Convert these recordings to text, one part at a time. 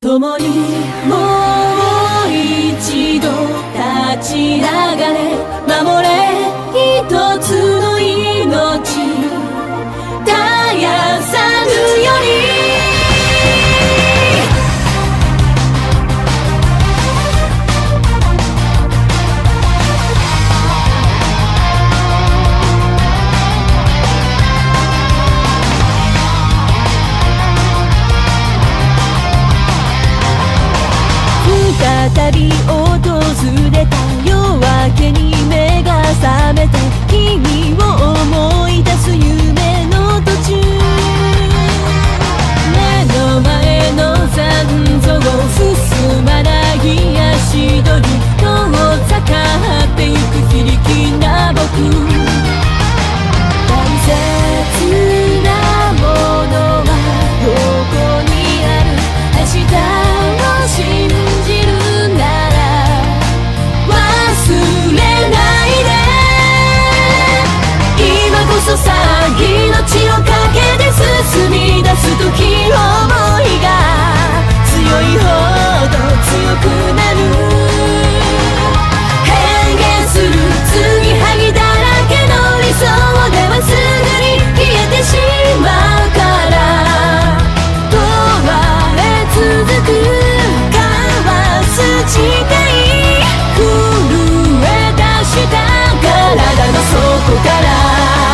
共にもう一度立ち上がれ、守れ一つの命、絶やさぬように。再び訪れた夜明けに目が覚めて、君を思い出す夢の途中、目の前の残像を進まない足取り、遠ざかってゆく非力な僕、大切なものはどこにある、明日を信じるさあ命をかけて進み出す時、想いが強いほど強くなる、変幻する継ぎはぎだらけの理想ではすぐに消えてしまうから、永遠続く交わす誓い、震え出した体の底から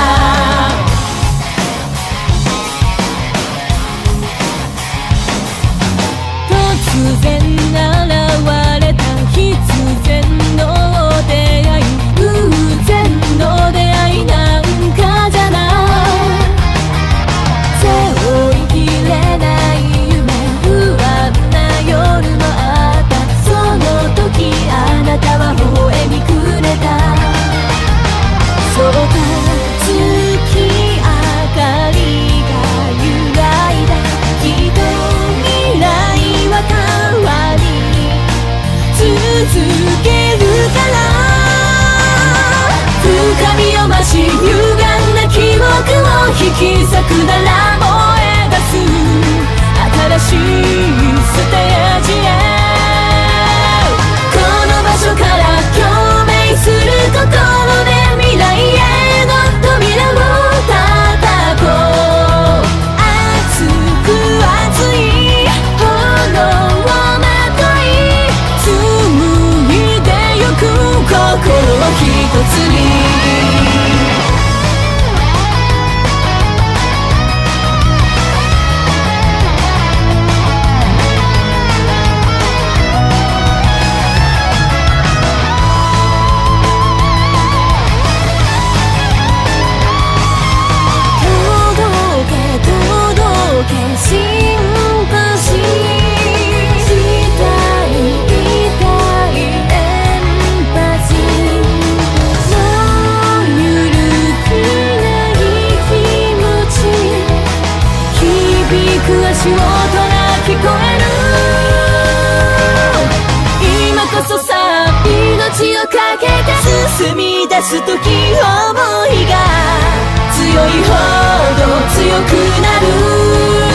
突然現れた必然の出会い、偶然の出会いなんかじゃない、背負いきれない夢、不安な夜もあった、その時あなたは微笑みくれた、そうか月明かりが揺らいだ、きっと未来は変わり続けるから、深みを増し歪んだ記憶を引き裂くなら燃え出す新しいステージへ、この場所から共鳴する心で未来への扉を叩こう、熱く熱い炎をまとい紡いでゆく心を一つに。シンパシーしたいエンパシー、もう揺るぎない気持ち、響く足音が聞こえる、今こそさ命をかけて進み出す時、想いが強いほど強くなる。